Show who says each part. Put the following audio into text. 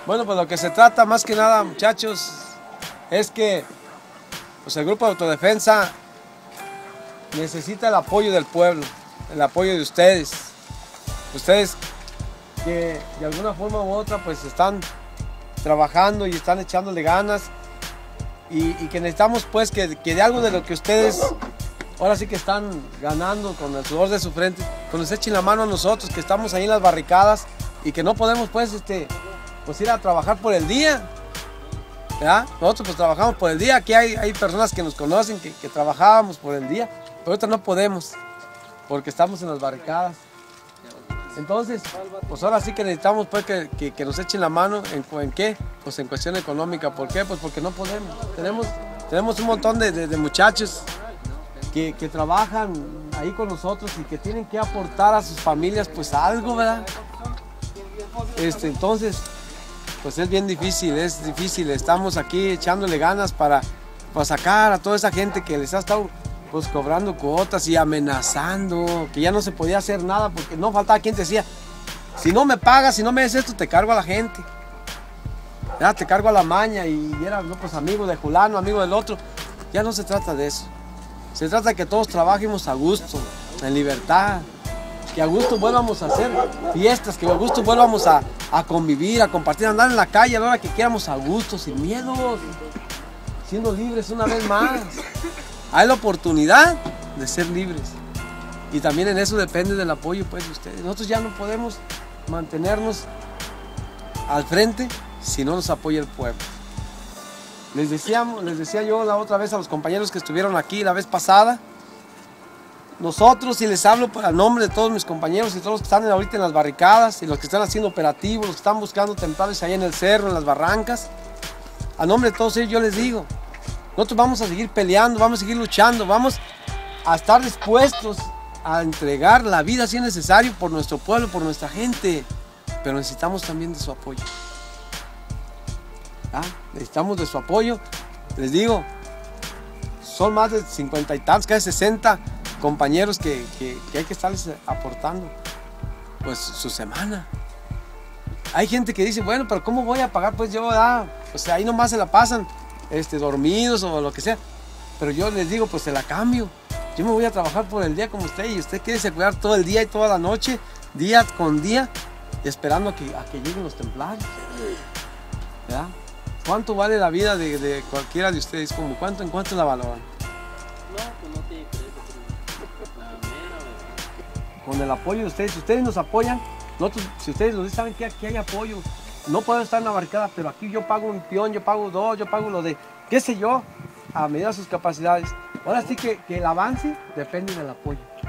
Speaker 1: Bueno, pues lo que se trata más que nada, muchachos, es que pues el grupo de autodefensa necesita el apoyo del pueblo, el apoyo de ustedes. Ustedes que de alguna forma u otra pues están trabajando y están echándole ganas y que necesitamos pues que de algo de lo que ustedes ahora sí que están ganando con el sudor de su frente, pues nos echen la mano a nosotros que estamos ahí en las barricadas y que no podemos pues pues ir a trabajar por el día. ¿Ya? Nosotros pues trabajamos por el día, aquí hay personas que nos conocen que trabajábamos por el día, pero ahorita no podemos porque estamos en las barricadas. Entonces, pues ahora sí que necesitamos pues que nos echen la mano en qué, pues en cuestión económica. ¿Por qué? Pues porque no podemos. Tenemos un montón de muchachos que trabajan ahí con nosotros y que tienen que aportar a sus familias pues algo, ¿verdad? Entonces, pues es bien difícil, estamos aquí echándole ganas para sacar a toda esa gente que les ha estado pues cobrando cuotas y amenazando, que ya no se podía hacer nada porque no faltaba quien te decía, si no me pagas, si no me des esto, te cargo a la gente. Ya te cargo a la maña y era no, pues amigo de fulano, amigo del otro. Ya no se trata de eso. Se trata de que todos trabajemos a gusto, en libertad, que a gusto vuelvamos a hacer fiestas, que a gusto vuelvamos a convivir, a compartir, a andar en la calle a la hora que quieramos a gusto, sin miedos, siendo libres una vez más. Hay la oportunidad de ser libres y también en eso depende del apoyo pues de ustedes. Nosotros ya no podemos mantenernos al frente si no nos apoya el pueblo. Les decía yo la otra vez a los compañeros que estuvieron aquí la vez pasada, nosotros, y les hablo a nombre de todos mis compañeros y todos los que están ahorita en las barricadas y los que están haciendo operativos, los que están buscando templarios allá en el cerro, en las barrancas, a nombre de todos ellos yo les digo, nosotros vamos a seguir peleando, vamos a seguir luchando, vamos a estar dispuestos a entregar la vida si es necesario por nuestro pueblo, por nuestra gente, pero necesitamos también de su apoyo. ¿Ah? Necesitamos de su apoyo, les digo, son más de 50 y tantos, casi 60 compañeros que hay que estarles aportando pues su semana. Hay gente que dice, bueno, pero ¿cómo voy a pagar? Pues yo, pues ahí nomás se la pasan dormidos o lo que sea, pero yo les digo, pues se la cambio. Yo me voy a trabajar por el día como usted y usted quiere cuidar todo el día y toda la noche, día con día, esperando a que lleguen los templarios. ¿Verdad? ¿Cuánto vale la vida de cualquiera de ustedes? ¿En cuánto la valoran?
Speaker 2: No, pues no tiene precio.
Speaker 1: Con el apoyo de ustedes, si ustedes nos apoyan, nosotros, si ustedes nos dicen, saben que aquí hay apoyo, no puedo estar en la barricada, pero aquí yo pago un peón, yo pago dos, yo pago lo de, qué sé yo, a medida de sus capacidades. Ahora sí que el avance depende del apoyo.